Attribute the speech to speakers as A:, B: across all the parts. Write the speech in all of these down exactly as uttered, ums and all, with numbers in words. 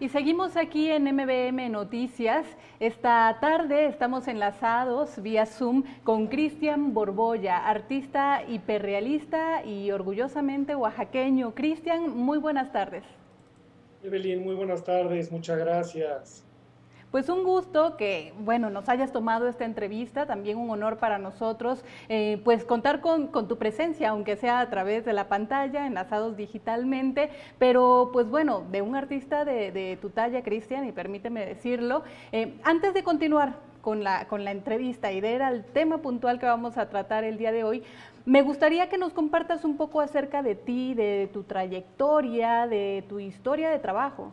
A: Y seguimos aquí en M B M Noticias. Esta tarde estamos enlazados vía Zoom con Cristian Borbolla, artista hiperrealista y orgullosamente oaxaqueño. Cristian, muy buenas tardes.
B: Evelyn, muy buenas tardes, muchas gracias.
A: Pues un gusto que, bueno, nos hayas tomado esta entrevista, también un honor para nosotros, eh, pues contar con, con tu presencia, aunque sea a través de la pantalla, enlazados digitalmente, pero pues bueno, de un artista de, de tu talla, Cristian, y permíteme decirlo. Eh, antes de continuar con la, con la entrevista y de ir al tema puntual que vamos a tratar el día de hoy, me gustaría que nos compartas un poco acerca de ti, de tu trayectoria, de tu historia de trabajo.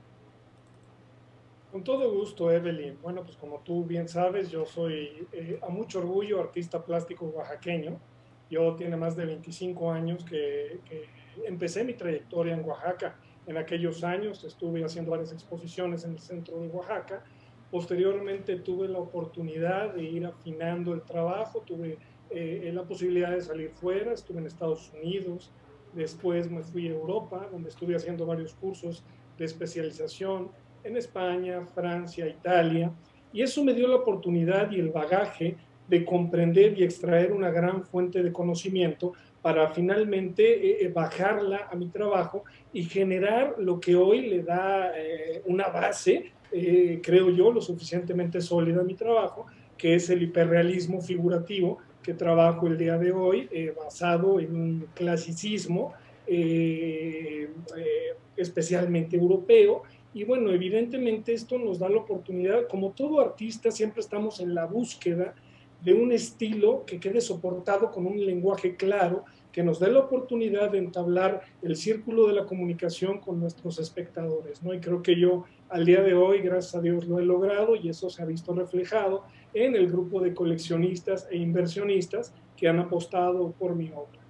B: Con todo gusto, Evelyn. Bueno, pues como tú bien sabes, yo soy eh, a mucho orgullo artista plástico oaxaqueño. Yo tiene más de veinticinco años que, que empecé mi trayectoria en Oaxaca. En aquellos años estuve haciendo varias exposiciones en el centro de Oaxaca. Posteriormente tuve la oportunidad de ir afinando el trabajo, tuve eh, la posibilidad de salir fuera, estuve en Estados Unidos, después me fui a Europa, donde estuve haciendo varios cursos de especialización en España, Francia, Italia, y eso me dio la oportunidad y el bagaje de comprender y extraer una gran fuente de conocimiento para finalmente eh, bajarla a mi trabajo y generar lo que hoy le da eh, una base, eh, creo yo, lo suficientemente sólida a mi trabajo, que es el hiperrealismo figurativo que trabajo el día de hoy, eh, basado en un clasicismo eh, eh, especialmente europeo. Y bueno, evidentemente esto nos da la oportunidad, como todo artista, siempre estamos en la búsqueda de un estilo que quede soportado con un lenguaje claro, que nos dé la oportunidad de entablar el círculo de la comunicación con nuestros espectadores, ¿no? Y creo que yo al día de hoy, gracias a Dios, lo he logrado y eso se ha visto reflejado en el grupo de coleccionistas e inversionistas que han apostado por mi obra.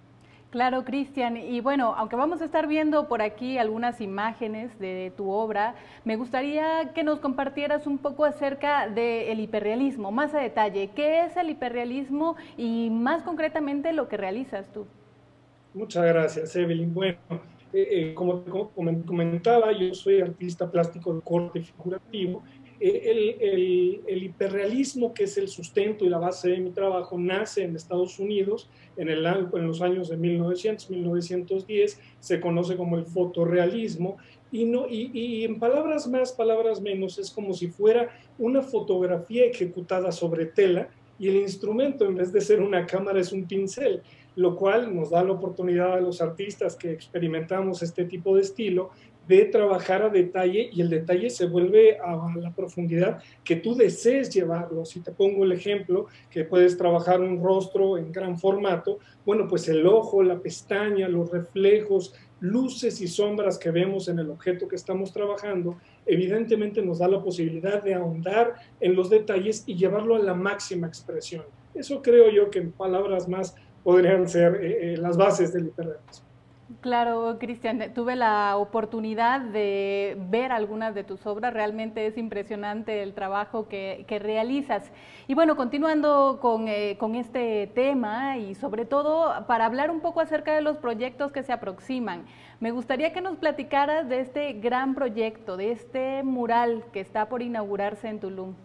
A: Claro, Cristian. Y bueno, aunque vamos a estar viendo por aquí algunas imágenes de tu obra, me gustaría que nos compartieras un poco acerca del hiperrealismo, más a detalle. ¿Qué es el hiperrealismo y más concretamente lo que realizas tú?
B: Muchas gracias, Evelyn. Bueno, eh, eh, como, como, comentaba, yo soy artista plástico de corte figurativo. Eh, el, el, el, hiperrealismo, que es el sustento y la base de mi trabajo, nace en Estados Unidos en, el, en los años de mil novecientos, mil novecientos diez, se conoce como el fotorrealismo, y, no, y, y en palabras más, palabras menos, es como si fuera una fotografía ejecutada sobre tela, y el instrumento, en vez de ser una cámara, es un pincel, lo cual nos da la oportunidad a los artistas que experimentamos este tipo de estilo de trabajar a detalle, y el detalle se vuelve a la profundidad que tú desees llevarlo. Si te pongo el ejemplo que puedes trabajar un rostro en gran formato, bueno, pues el ojo, la pestaña, los reflejos, luces y sombras que vemos en el objeto que estamos trabajando, evidentemente nos da la posibilidad de ahondar en los detalles y llevarlo a la máxima expresión. Eso creo yo que en palabras más podrían ser eh, eh, las bases del hiperrealismo.
A: Claro, Cristian, tuve la oportunidad de ver algunas de tus obras, realmente es impresionante el trabajo que, que realizas. Y bueno, continuando con, eh, con este tema y sobre todo para hablar un poco acerca de los proyectos que se aproximan, me gustaría que nos platicaras de este gran proyecto, de este mural que está por inaugurarse en Tulum.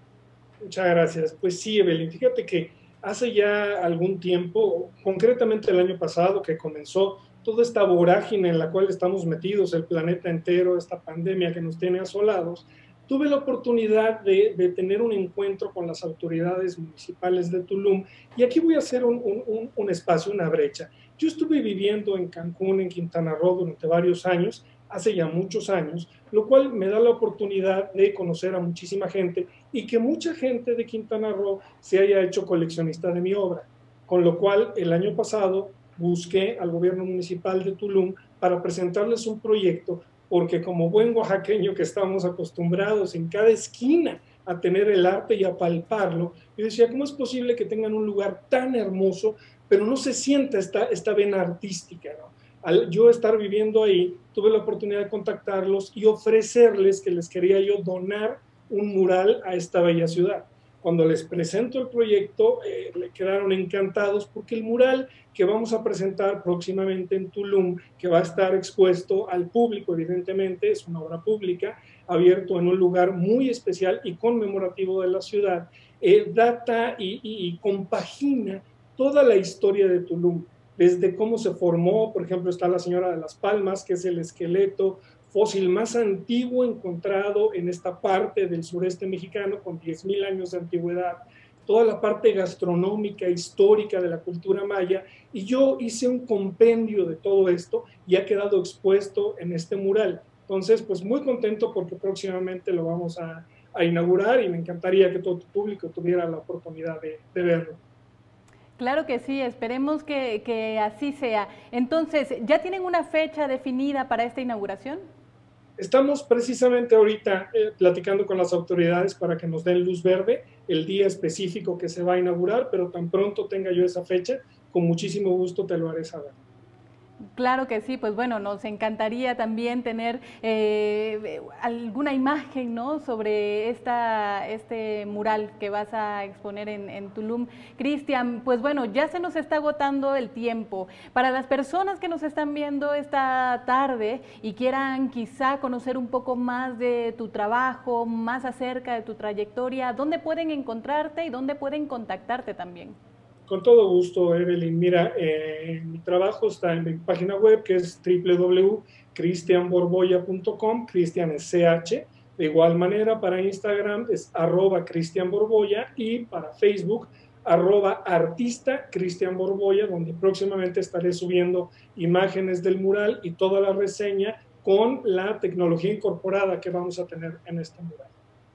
B: Muchas gracias. Pues sí, Evelyn, fíjate que hace ya algún tiempo, concretamente el año pasado, que comenzó toda esta vorágine en la cual estamos metidos, el planeta entero, esta pandemia que nos tiene asolados, tuve la oportunidad de, de tener un encuentro con las autoridades municipales de Tulum, y aquí voy a hacer un, un, un espacio, una brecha. Yo estuve viviendo en Cancún, en Quintana Roo, durante varios años, hace ya muchos años, lo cual me da la oportunidad de conocer a muchísima gente y que mucha gente de Quintana Roo se haya hecho coleccionista de mi obra, con lo cual el año pasado busqué al gobierno municipal de Tulum para presentarles un proyecto, porque como buen oaxaqueño que estamos acostumbrados en cada esquina a tener el arte y a palparlo, yo decía, ¿cómo es posible que tengan un lugar tan hermoso, pero no se sienta esta, esta vena artística, ¿no? Al yo estar viviendo ahí, tuve la oportunidad de contactarlos y ofrecerles que les quería yo donar un mural a esta bella ciudad. Cuando les presento el proyecto, eh, le quedaron encantados porque el mural que vamos a presentar próximamente en Tulum, que va a estar expuesto al público, evidentemente, es una obra pública, abierto en un lugar muy especial y conmemorativo de la ciudad, eh, data y, y, y compagina toda la historia de Tulum, desde cómo se formó. Por ejemplo, está la Señora de las Palmas, que es el esqueleto fósil más antiguo encontrado en esta parte del sureste mexicano, con diez mil años de antigüedad, toda la parte gastronómica, histórica de la cultura maya, y yo hice un compendio de todo esto y ha quedado expuesto en este mural. Entonces, pues muy contento porque próximamente lo vamos a, a inaugurar y me encantaría que todo tu público tuviera la oportunidad de, de verlo.
A: Claro que sí, esperemos que, que así sea. Entonces, ¿ya tienen una fecha definida para esta inauguración?
B: Estamos precisamente ahorita eh, platicando con las autoridades para que nos den luz verde el día específico que se va a inaugurar, pero tan pronto tenga yo esa fecha, con muchísimo gusto te lo haré saber.
A: Claro que sí, pues bueno, nos encantaría también tener eh, alguna imagen, ¿no?, sobre esta, este mural que vas a exponer en, en Tulum. Cristian, pues bueno, ya se nos está agotando el tiempo. Para las personas que nos están viendo esta tarde y quieran quizá conocer un poco más de tu trabajo, más acerca de tu trayectoria, ¿dónde pueden encontrarte y dónde pueden contactarte también?
B: Con todo gusto, Evelyn. Mira, eh, mi trabajo está en mi página web, que es w w w punto cristian borboya punto com, Cristian es C H. De igual manera, para Instagram es arroba Cristian Borboya y para Facebook, arroba artista Cristian Borboya, donde próximamente estaré subiendo imágenes del mural y toda la reseña con la tecnología incorporada que vamos a tener en este mural.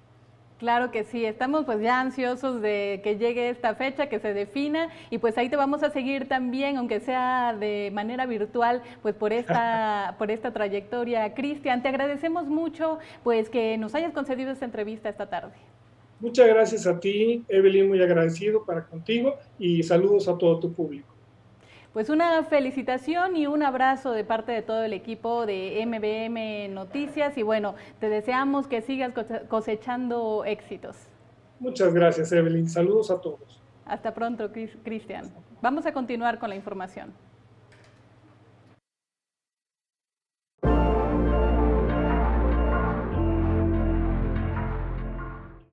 A: Claro que sí, estamos pues ya ansiosos de que llegue esta fecha, que se defina, y pues ahí te vamos a seguir también, aunque sea de manera virtual, pues por esta, por esta trayectoria. Cristian, te agradecemos mucho pues que nos hayas concedido esta entrevista esta tarde.
B: Muchas gracias a ti, Evelyn, muy agradecido para contigo, y saludos a todo tu público.
A: Pues una felicitación y un abrazo de parte de todo el equipo de M B M Noticias, y bueno, te deseamos que sigas cosechando éxitos.
B: Muchas gracias, Evelyn. Saludos a todos.
A: Hasta pronto, Cristian. Vamos a continuar con la información.